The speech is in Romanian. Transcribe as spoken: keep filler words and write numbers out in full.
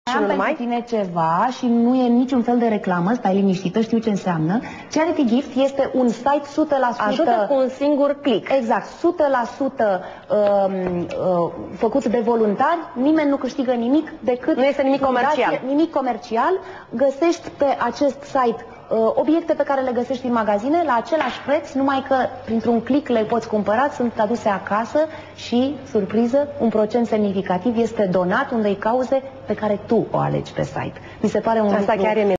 Am pentru tine ceva și nu e niciun fel de reclamă, stai liniștită, știu ce înseamnă. Charity Gift este un site o sută la sută... Ajută cu un singur click. Exact, o sută la sută uh, uh, făcut de voluntari, nimeni nu câștigă nimic decât... Nu este nimic comercial. Nimic comercial. Găsești pe acest site uh, obiecte pe care le găsești în magazine la același preț, numai că printr-un click le poți cumpăra, sunt aduse acasă și, surpriză, un procent semnificativ este donat unei cauze pe care tu o alegi pe site. Mi se pare un Asta lucru chiar e